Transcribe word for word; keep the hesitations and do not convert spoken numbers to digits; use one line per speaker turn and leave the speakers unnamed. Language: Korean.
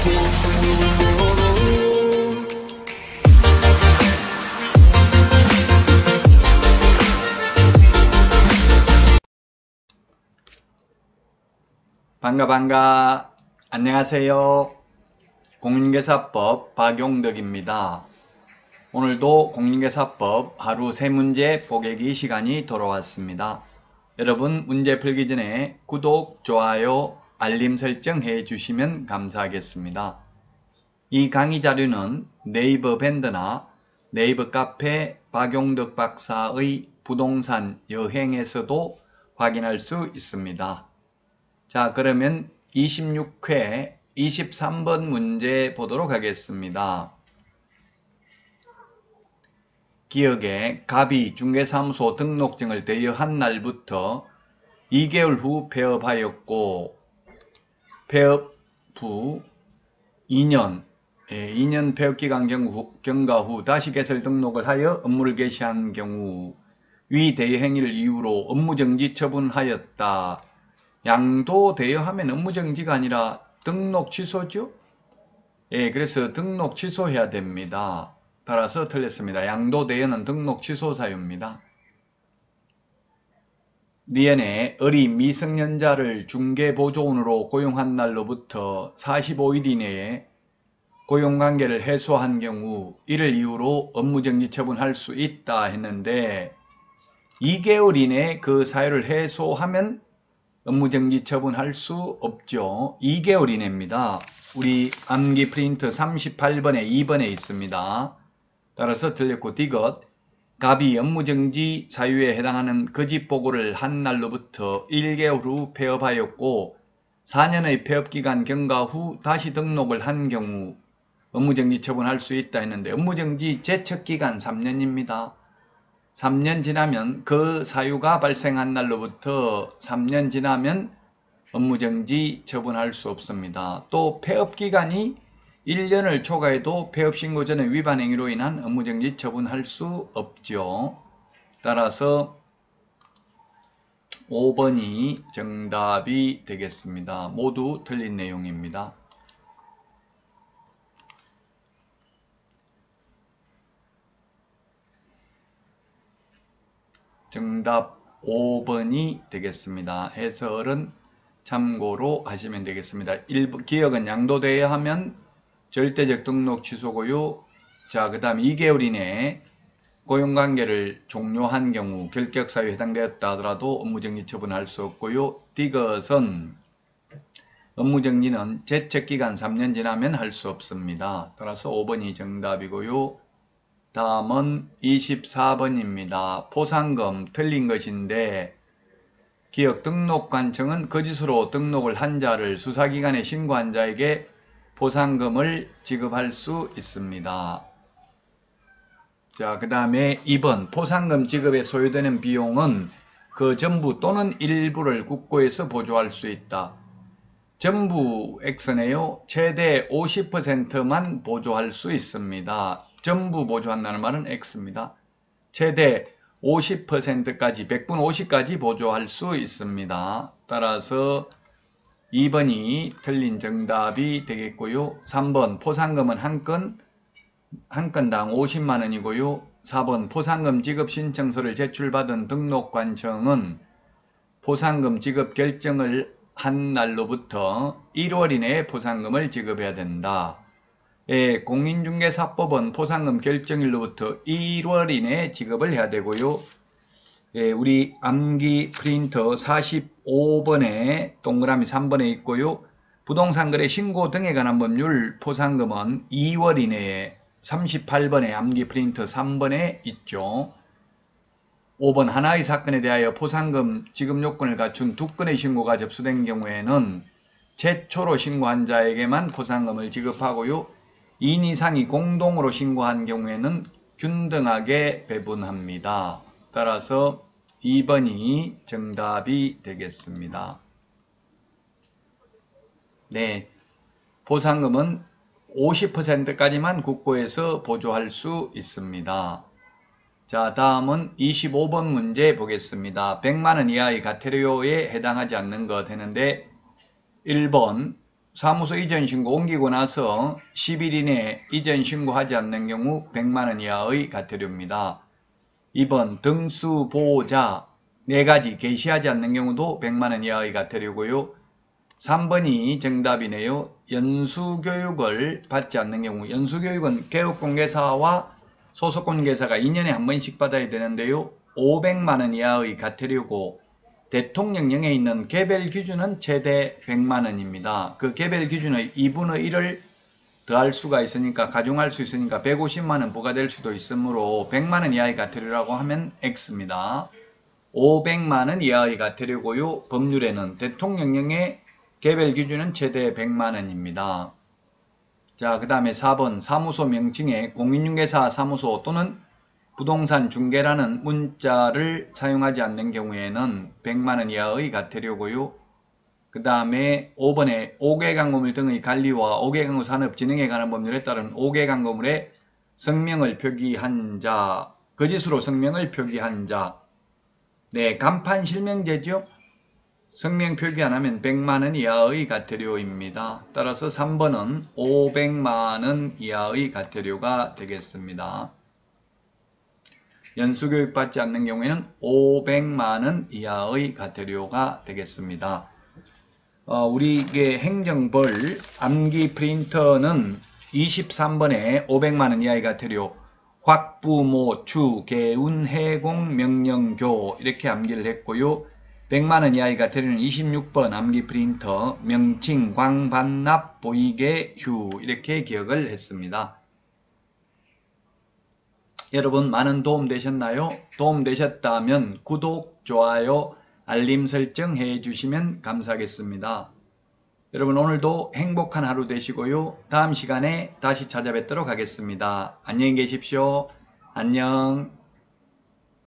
반가 반가 안녕하세요. 공인중개사법 박용덕입니다. 오늘도 공인중개사법 하루 세 문제 보객기 시간이 돌아왔습니다. 여러분 문제 풀기 전에 구독, 좋아요, 알림 설정 해 주시면 감사하겠습니다. 이 강의 자료는 네이버 밴드나 네이버 카페 박용덕 박사의 부동산 여행에서도 확인할 수 있습니다. 자, 그러면 이십육 회 이십삼 번 문제 보도록 하겠습니다. 기억에 갑이 중개사무소 등록증을 대여한 날부터 이 개월 후 폐업하였고 폐업 후 이 년, 예, 이 년 폐업기간 경과 후 다시 개설 등록을 하여 업무를 개시한 경우 위 대여행위를 이유로 업무정지 처분하였다. 양도 대여하면 업무정지가 아니라 등록 취소죠? 예, 그래서 등록 취소해야 됩니다. 따라서 틀렸습니다. 양도 대여는 등록 취소 사유입니다. 니은에 어린 미성년자를 중개보조원으로 고용한 날로부터 사십오 일 이내에 고용관계를 해소한 경우 이를 이유로 업무정지 처분할 수 있다 했는데 이 개월 이내에 그 사유를 해소하면 업무정지 처분할 수 없죠. 이 개월 이내입니다. 우리 암기 프린트 삼십팔 번에 이 번에 있습니다. 따라서 틀렸고 디귿 갑이 업무정지 사유에 해당하는 거짓보고를 한 날로부터 일 개월 후 폐업하였고 사 년의 폐업기간 경과 후 다시 등록을 한 경우 업무정지 처분할 수 있다 했는데 업무정지 제척기간 삼 년입니다. 삼 년 지나면 그 사유가 발생한 날로부터 삼 년 지나면 업무정지 처분할 수 없습니다. 또 폐업기간이 일 년을 초과해도 폐업신고 전의 위반 행위로 인한 업무정지 처분할 수 없죠. 따라서 오 번이 정답이 되겠습니다. 모두 틀린 내용입니다. 정답 오 번이 되겠습니다. 해설은 참고로 하시면 되겠습니다. 일 번, 기억은 양도대여 하면 절대적 등록 취소고요. 자, 그 다음 이 개월 이내에 고용관계를 종료한 경우 결격사유에 해당되었다 하더라도 업무정지 처분할 수 없고요. 디귿은 업무정지는 제척기간 삼 년 지나면 할 수 없습니다. 따라서 오 번이 정답이고요. 다음은 이십사 번입니다. 포상금 틀린 것인데 기억 등록관청은 거짓으로 등록을 한 자를 수사기관에 신고한 자에게 포상금을 지급할 수 있습니다. 자, 그 다음에 이 번 포상금 지급에 소요되는 비용은 그 전부 또는 일부를 국고에서 보조할 수 있다. 전부 X네요. 최대 오십 퍼센트만 보조할 수 있습니다. 전부 보조한다는 말은 X입니다. 최대 오십 퍼센트까지 백 분 오십까지 보조할 수 있습니다. 따라서 이 번이 틀린 정답이 되겠고요. 삼 번 포상금은 한 건, 한 건당 오십만 원이고요. 사 번 포상금 지급 신청서를 제출받은 등록관청은 포상금 지급 결정을 한 날로부터 일 월 이내에 포상금을 지급해야 된다. 예, 공인중개사법은 포상금 결정일로부터 일 월 이내에 지급을 해야 되고요. 예, 우리 암기 프린터 사십오 번에 동그라미 삼 번에 있고요. 부동산거래 신고 등에 관한 법률 포상금은 이 월 이내에 삼십팔 번에 암기 프린터 삼 번에 있죠. 오 번 하나의 사건에 대하여 포상금 지급 요건을 갖춘 두 건의 신고가 접수된 경우에는 최초로 신고한 자에게만 포상금을 지급하고요. 이 인 이상이 공동으로 신고한 경우에는 균등하게 배분합니다. 따라서 이 번이 정답이 되겠습니다. 네, 포상금은 오십 퍼센트까지만 국고에서 보조할 수 있습니다. 자, 다음은 이십오 번 문제 보겠습니다. 백만 원 이하의 가태료에 해당하지 않는 것 했는데 일 번 사무소 이전 신고 옮기고 나서 십 일 이내에 이전 신고하지 않는 경우 백만 원 이하의 과태료입니다. 이 번 등수 보호자 네 가지 게시하지 않는 경우도 백만 원 이하의 과태료고요. 삼 번이 정답이네요. 연수교육을 받지 않는 경우, 연수교육은 개업공개사와 소속공개사가 이 년에 한 번씩 받아야 되는데요. 오백만 원 이하의 과태료고, 대통령령에 있는 개별 기준은 최대 백만 원입니다. 그 개별 기준의 이분의 일을 더할 수가 있으니까, 가중할 수 있으니까 백오십만 원 부과될 수도 있으므로 백만 원 이하의 과태료라고 하면 X입니다. 오백만 원 이하의 과태료고요. 법률에는 대통령령의 개별 기준은 최대 백만 원입니다. 자, 그 다음에 사 번 사무소 명칭에 공인중개사 사무소 또는 부동산 중개라는 문자를 사용하지 않는 경우에는 백만 원 이하의 과태료고요. 그 다음에 오 번에 오개강건물 등의 관리와 오개강건물 산업진흥에 관한 법률에 따른 오개강건물의 성명을 표기한 자, 거짓으로 성명을 표기한 자, 네, 간판 실명제죠. 성명 표기 안 하면 백만 원 이하의 과태료입니다. 따라서 삼 번은 오백만 원 이하의 과태료가 되겠습니다. 연수교육 받지 않는 경우에는 오백만 원 이하의 과태료가 되겠습니다. 어, 우리 이게 행정벌 암기 프린터는 이십삼 번에 오백만 원 이하의 과태료, 확부, 모, 추, 개운, 해공, 명령, 교 이렇게 암기를 했고요. 백만 원 이하의 과태료는 이십육 번 암기 프린터, 명칭, 광, 반납, 보이게, 휴 이렇게 기억을 했습니다. 여러분 많은 도움 되셨나요? 도움 되셨다면 구독, 좋아요, 알림 설정 해주시면 감사하겠습니다. 여러분 오늘도 행복한 하루 되시고요. 다음 시간에 다시 찾아뵙도록 하겠습니다. 안녕히 계십시오. 안녕.